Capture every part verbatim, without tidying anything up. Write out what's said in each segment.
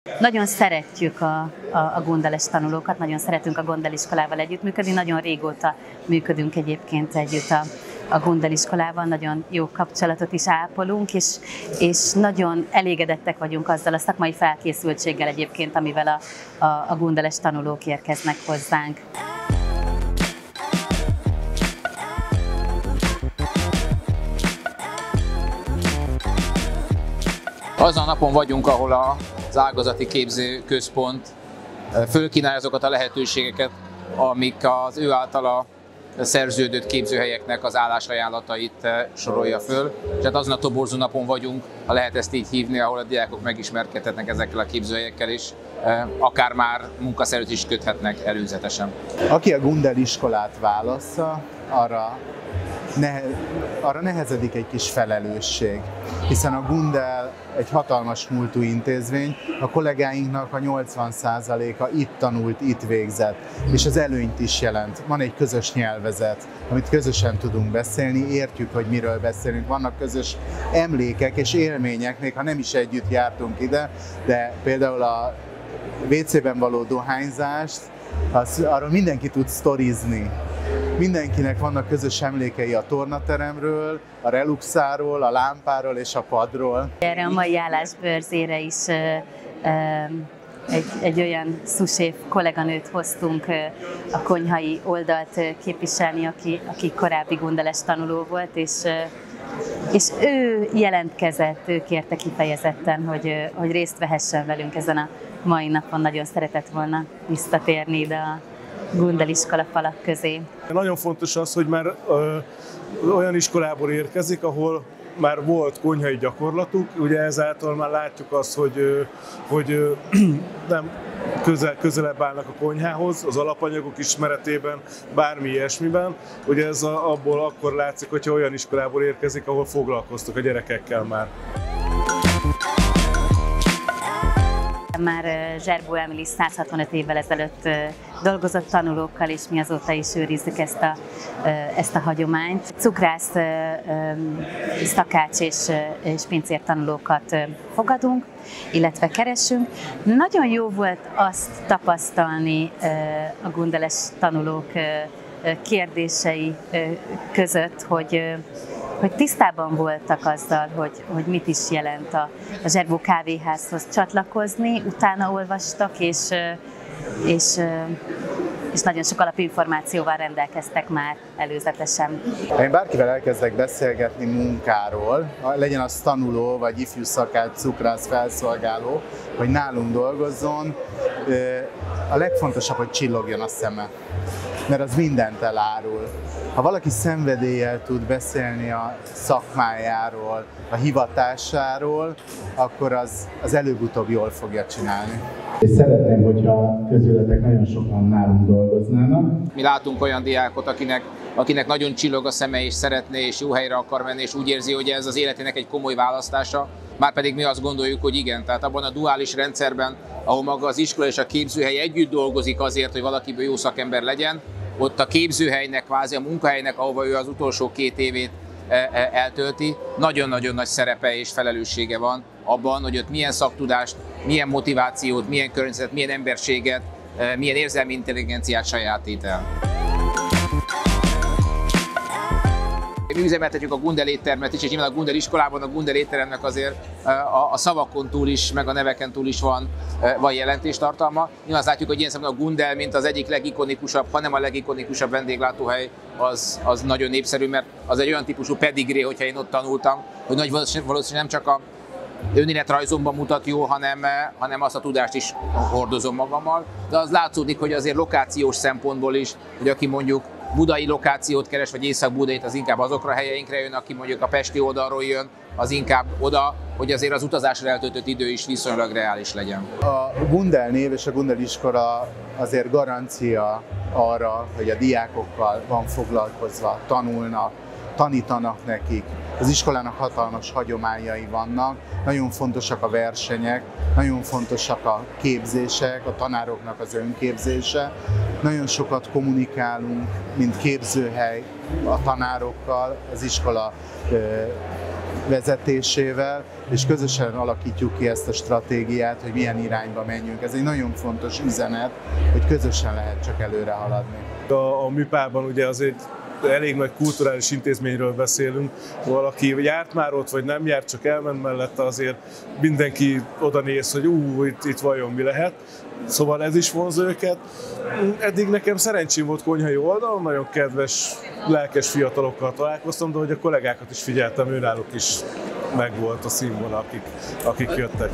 Nagyon szeretjük a, a, a Gundeles tanulókat, nagyon szeretünk a Gundel iskolával együttműködni, nagyon régóta működünk egyébként együtt a, a Gundel iskolával, nagyon jó kapcsolatot is ápolunk, és, és nagyon elégedettek vagyunk azzal a szakmai felkészültséggel egyébként, amivel a, a, a Gundeles tanulók érkeznek hozzánk. Azon a napon vagyunk, ahol az ágazati képzőközpont fölkínálja azokat a lehetőségeket, amik az ő általa szerződött képzőhelyeknek az állásajánlatait sorolja föl. És hát azon a toborzó napon vagyunk, ha lehet ezt így hívni, ahol a diákok megismerkedhetnek ezekkel a képzőhelyekkel, és akár már munkaszerződést is köthetnek előzetesen. Aki a Gundel iskolát válassza, arra Ne, arra nehezedik egy kis felelősség, hiszen a Gundel egy hatalmas múltú intézmény, a kollégáinknak a nyolcvan százaléka itt tanult, itt végzett, és az előnyt is jelent. Van egy közös nyelvezet, amit közösen tudunk beszélni, értjük, hogy miről beszélünk, vannak közös emlékek és élmények, még ha nem is együtt jártunk ide, de például a vé cében való dohányzást, az, arról mindenki tud sztorizni. Mindenkinek vannak közös emlékei a tornateremről, a reluxáról, a lámpáról és a padról. Erre a mai állásbőrzére is ö, ö, egy, egy olyan sous-chef kolléganőt hoztunk ö, a konyhai oldalt képviselni, aki, aki korábbi Gundeles tanuló volt, és, ö, és ő jelentkezett, ő kérte kifejezetten, hogy, ö, hogy részt vehessen velünk ezen a mai napon. Nagyon szeretett volna visszatérni ide a Gundel iskola falak közé. Nagyon fontos az, hogy már ö, olyan iskolából érkezik, ahol már volt konyhai gyakorlatuk, ugye ezáltal már látjuk azt, hogy, ö, hogy ö, nem közel, közelebb állnak a konyhához, az alapanyagok ismeretében, bármi ilyesmiben. Ugye ez a, abból akkor látszik, hogyha olyan iskolából érkezik, ahol foglalkoztak a gyerekekkel már. Már Zserbó Emily száz hatvanöt évvel ezelőtt dolgozott tanulókkal, és mi azóta is őrizzük ezt a, ezt a hagyományt. Cukrász, szakács és, és pincér tanulókat fogadunk, illetve keresünk. Nagyon jó volt azt tapasztalni a gundeles tanulók kérdései között, hogy hogy tisztában voltak azzal, hogy, hogy mit is jelent a, a Zserbó kávéházhoz csatlakozni, utána olvastak, és, és, és nagyon sok alapinformációval rendelkeztek már előzetesen. Ha én bárkivel elkezdek beszélgetni munkáról, legyen az tanuló, vagy ifjú szakács, cukrász, felszolgáló, hogy nálunk dolgozzon, a legfontosabb, hogy csillogjon a szeme, mert az mindent elárul. Ha valaki szenvedéllyel tud beszélni a szakmájáról, a hivatásáról, akkor az, az előbb-utóbb jól fogja csinálni. És szeretném, hogyha közületek nagyon sokan nálunk dolgoznának. Mi látunk olyan diákot, akinek, akinek nagyon csillog a szeme, és szeretné, és jó helyre akar menni, és úgy érzi, hogy ez az életének egy komoly választása. Márpedig mi azt gondoljuk, hogy igen. Tehát abban a duális rendszerben, ahol maga az iskola és a képzőhely együtt dolgozik azért, hogy valakiből jó szakember legyen, ott a képzőhelynek, kvázi a munkahelynek, ahova ő az utolsó két évét eltölti, nagyon-nagyon nagy szerepe és felelőssége van abban, hogy ott milyen szaktudást, milyen motivációt, milyen környezetet, milyen emberséget, milyen érzelmi intelligenciát sajátít el. Mi üzemeltetjük a Gundel éttermet is, és nyilván a Gundel iskolában a Gundel étteremnek azért a, a szavakon túl is, meg a neveken túl is van, van jelentéstartalma. Nyilván azt látjuk, hogy ilyen szemben a Gundel, mint az egyik legikonikusabb, hanem a legikonikusabb vendéglátóhely, az, az nagyon népszerű, mert az egy olyan típusú pedigré, hogyha én ott tanultam, hogy nagy valószínűleg nem csak a önéletrajzomban mutat jó, hanem, hanem azt a tudást is hordozom magammal. De az látszódik, hogy azért lokációs szempontból is, hogy aki mondjuk budai lokációt keres, vagy Észak-Budait, az inkább azokra a helyeinkre jön, aki mondjuk a pesti oldalról jön, az inkább oda, hogy azért az utazásra eltöltött idő is viszonylag reális legyen. A Gundel név és a Gundel iskola azért garancia arra, hogy a diákokkal van foglalkozva, tanulnak, tanítanak nekik. Az iskolának hatalmas hagyományai vannak, nagyon fontosak a versenyek, nagyon fontosak a képzések, a tanároknak az önképzése. Nagyon sokat kommunikálunk, mint képzőhely a tanárokkal, az iskola vezetésével, és közösen alakítjuk ki ezt a stratégiát, hogy milyen irányba menjünk. Ez egy nagyon fontos üzenet, hogy közösen lehet csak előre haladni. A, a műpában ugye azért elég nagy kulturális intézményről beszélünk, valaki járt már ott, vagy nem járt, csak elment mellette, azért mindenki oda néz, hogy ú, itt, itt vajon mi lehet. Szóval ez is vonz őket. Eddig nekem szerencsém volt konyhai oldalon, nagyon kedves, lelkes fiatalokkal találkoztam, de hogy a kollégákat is figyeltem, őnáluk is megvolt a színvonal, akik, akik jöttek.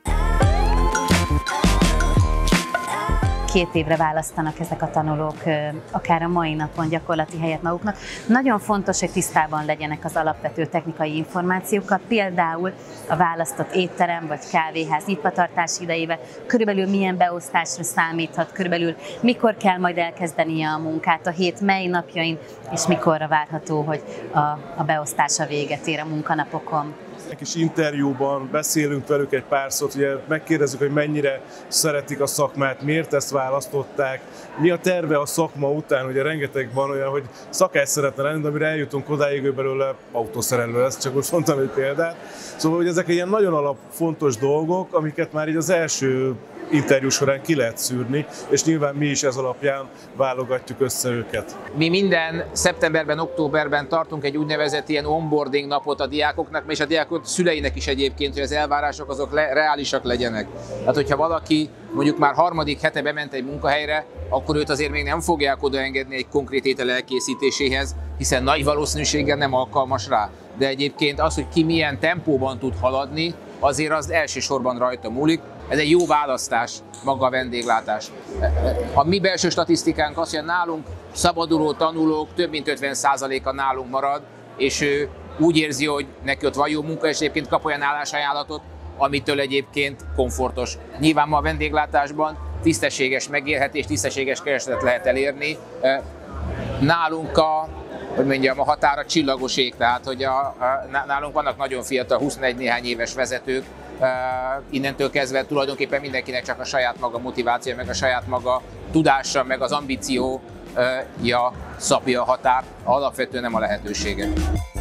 Két évre választanak ezek a tanulók, akár a mai napon gyakorlati helyet maguknak. Nagyon fontos, hogy tisztában legyenek az alapvető technikai információkkal, például a választott étterem vagy kávéház nyitvatartási idejével, körülbelül milyen beosztásra számíthat, körülbelül mikor kell majd elkezdenie a munkát, a hét mely napjain, és mikorra várható, hogy a, a beosztása véget ér a munkanapokon. Egy kis interjúban beszélünk velük egy pár szót, ugye megkérdezzük, hogy mennyire szeretik a szakmát, miért ezt választották, mi a terve a szakma után, ugye rengeteg van olyan, hogy szakács szeretne lenni, de amire eljutunk odáig, ő belőle autószerelő lesz, csak most mondtam egy példát. Szóval, hogy ezek ilyen nagyon alap fontos dolgok, amiket már így az első interjú során ki lehet szűrni, és nyilván mi is ez alapján válogatjuk össze őket. Mi minden szeptemberben, októberben tartunk egy úgynevezett ilyen onboarding napot a diákoknak, és a diákok szüleinek is egyébként, hogy az elvárások azok le, reálisak legyenek. Tehát, hogyha valaki mondjuk már harmadik hete bement egy munkahelyre, akkor őt azért még nem fogják odaengedni egy konkrét étel elkészítéséhez, hiszen nagy valószínűséggel nem alkalmas rá. De egyébként az, hogy ki milyen tempóban tud haladni, azért az elsősorban rajta múlik. Ez egy jó választás, maga a vendéglátás. A mi belső statisztikánk az, hogy nálunk szabaduló tanulók több mint ötven százaléka nálunk marad, és ő úgy érzi, hogy neki ott van jó munka, és egyébként kap olyan állásajánlatot, amitől egyébként komfortos. Nyilván ma a vendéglátásban tisztességes megélhetés, tisztességes keresetet lehet elérni. Nálunk a, hogy mondjam, a határa csillagos ég, tehát hogy a, a, nálunk vannak nagyon fiatal, huszonegy néhány éves vezetők, uh, innentől kezdve tulajdonképpen mindenkinek csak a saját maga motiváció, meg a saját maga tudása, meg az ambíciója szabja a határt, alapvetően nem a lehetősége.